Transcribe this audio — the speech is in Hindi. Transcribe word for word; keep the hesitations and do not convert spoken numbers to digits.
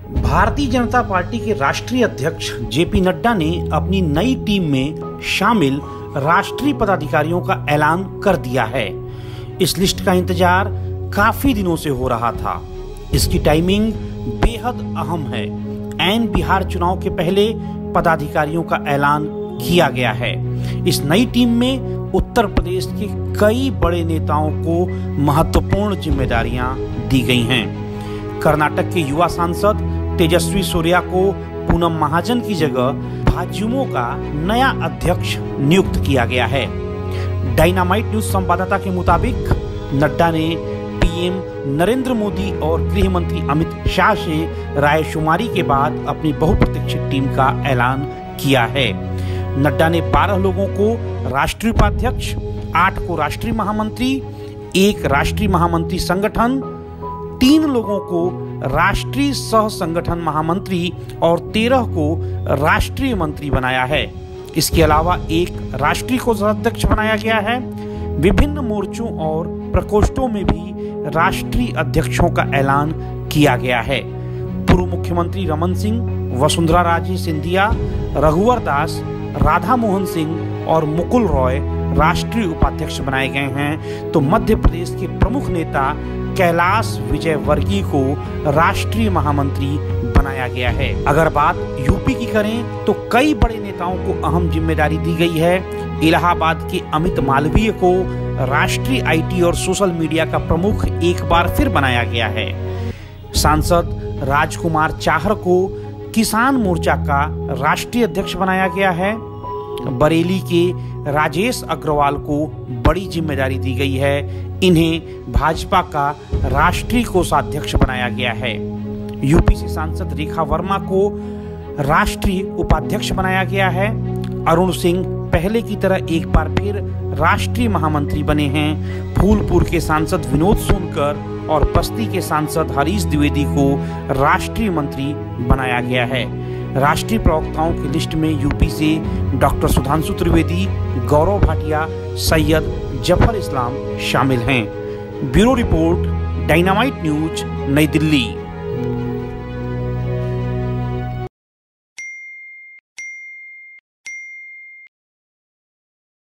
भारतीय जनता पार्टी के राष्ट्रीय अध्यक्ष जेपी नड्डा ने अपनी नई टीम में शामिल राष्ट्रीय पदाधिकारियों का ऐलान कर दिया है। इस लिस्ट का इंतजार काफी दिनों से हो रहा था। इसकी टाइमिंग बेहद अहम है। ऐन बिहार चुनाव के पहले पदाधिकारियों का ऐलान किया गया है। इस नई टीम में उत्तर प्रदेश के कई बड़े नेताओं को महत्वपूर्ण जिम्मेदारियां दी गई हैं। कर्नाटक के युवा सांसद तेजस्वी सूर्या को पूनम महाजन की जगह भाजयुमो का नया अध्यक्ष नियुक्त किया गया है। डायनामाइट न्यूज संवाददाता के मुताबिक नड्डा ने पीएम नरेंद्र मोदी और गृह मंत्री अमित शाह से रायशुमारी के बाद अपनी बहुप्रतीक्षित टीम का ऐलान किया है। नड्डा ने बारह लोगों को राष्ट्रीय उपाध्यक्ष, आठ को राष्ट्रीय महामंत्री, एक राष्ट्रीय महामंत्री संगठन, तीन लोगों को राष्ट्रीय सह संगठन महामंत्री और तेरह को राष्ट्रीय मंत्री बनाया है। इसके अलावा एक राष्ट्रीय कोषाध्यक्ष बनाया गया है। विभिन्न मोर्चों और प्रकोष्ठों में भी राष्ट्रीय अध्यक्षों का ऐलान किया गया है। पूर्व मुख्यमंत्री रमन सिंह, वसुंधरा राजे सिंधिया, रघुवर दास, राधा मोहन सिंह और मुकुल रॉय राष्ट्रीय उपाध्यक्ष बनाए गए हैं, तो मध्य प्रदेश के प्रमुख नेता कैलाश विजयवर्गीय को राष्ट्रीय महामंत्री बनाया गया है। अगर बात यूपी की करें तो कई बड़े नेताओं को अहम जिम्मेदारी दी गई है। इलाहाबाद के अमित मालवीय को राष्ट्रीय आईटी और सोशल मीडिया का प्रमुख एक बार फिर बनाया गया है। सांसद राजकुमार चाहर को किसान मोर्चा का राष्ट्रीय अध्यक्ष बनाया गया है। बरेली के राजेश अग्रवाल को बड़ी जिम्मेदारी दी गई है। इन्हें भाजपा का राष्ट्रीय कोषाध्यक्ष बनाया गया है। यूपी से सांसद रेखा वर्मा को राष्ट्रीय उपाध्यक्ष बनाया गया है। अरुण सिंह पहले की तरह एक बार फिर राष्ट्रीय महामंत्री बने हैं। फूलपुर के सांसद विनोद सोनकर और बस्ती के सांसद हरीश द्विवेदी को राष्ट्रीय मंत्री बनाया गया है। राष्ट्रीय प्रवक्ताओं की लिस्ट में यूपी से डॉक्टर सुधांशु त्रिवेदी, गौरव भाटिया, सैयद जफर इस्लाम शामिल हैं। ब्यूरो रिपोर्ट, डायनामाइट न्यूज, नई दिल्ली।